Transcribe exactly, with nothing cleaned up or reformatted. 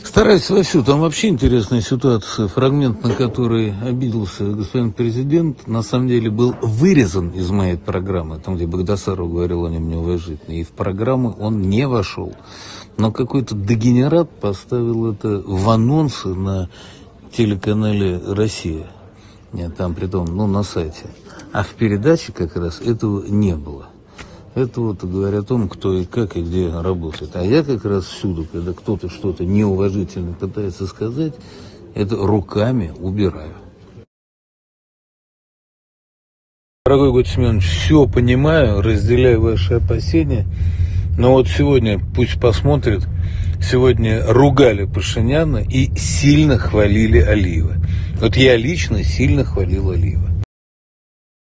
Стараюсь вовсю. Там вообще интересная ситуация. Фрагмент, на который обиделся господин президент, на самом деле был вырезан из моей программы, там, где Багдасаров говорил о нем неуважительно. И в программу он не вошел. Но какой-то дегенерат поставил это в анонсы на телеканале «Россия». Нет, там, притом, ну, на сайте. А в передаче как раз этого не было. Это вот говоря о том, кто и как и где работает. А я как раз всюду, когда кто-то что-то неуважительно пытается сказать, это руками убираю. Дорогой Год Семенович, все понимаю, разделяю ваши опасения, но вот сегодня пусть посмотрит, сегодня ругали Пашиняна и сильно хвалили Алиева. Вот я лично сильно хвалил Алиева.